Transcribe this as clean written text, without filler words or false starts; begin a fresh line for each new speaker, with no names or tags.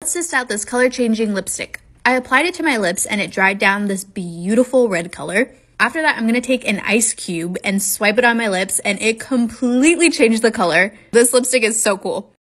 Let's test out this color changing lipstick. I applied it to my lips and it dried down this beautiful red color. After that, I'm gonna take an ice cube and swipe it on my lips and it completely changed the color. This lipstick is so cool.